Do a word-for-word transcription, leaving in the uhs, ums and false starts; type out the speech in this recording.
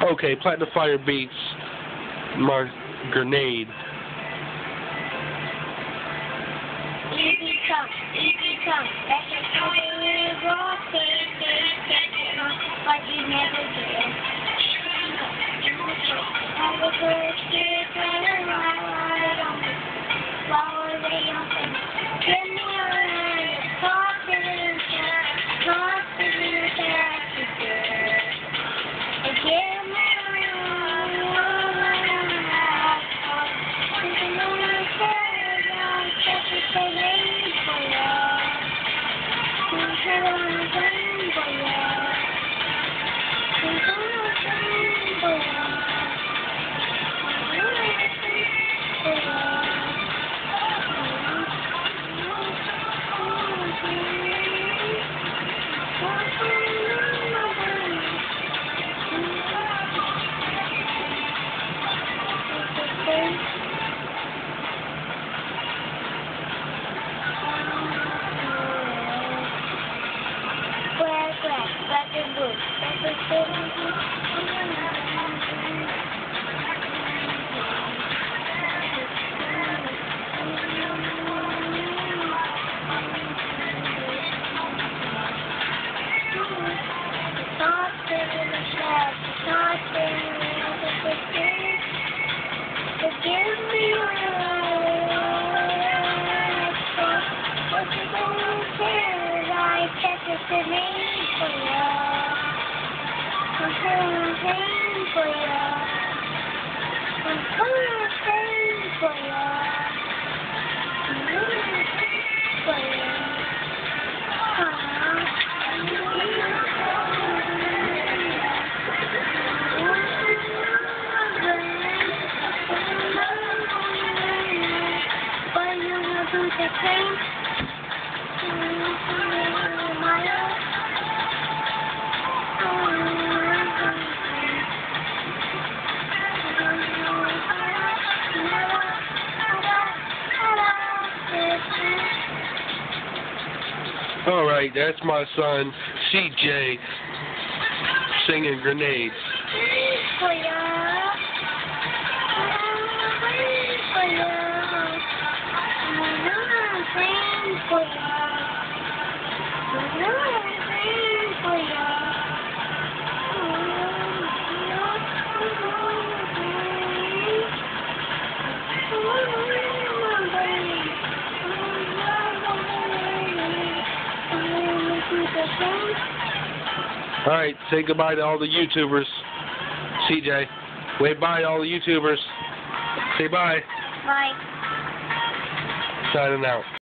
Okay, Platinum Fire beats Mar Grenade. Easy come, easy come. That's a good rock, take, take, take it on, like you never did. All the birds get better, right, right on me. Flower they on me. Give me a hand, talk to the cat, talk to the cat, and give me a ring, all around. There's another bird, I'll catch it for me, for ya. There's another bird for ya. There's another bird for ya. Black, black, black and blue. Black and blue. Give me your what you gonna say? I catch a singing for ya. I'm gonna sing for ya. I'm gonna sing for ya. I'm gonna sing for ya. All right, that's my son, C J, singing Grenade. For ya. For ya. I'm sing for ya. I'm sing for ya. All right, say goodbye to all the YouTubers. C J, wave bye to all the YouTubers. Say bye. Bye. Signing out.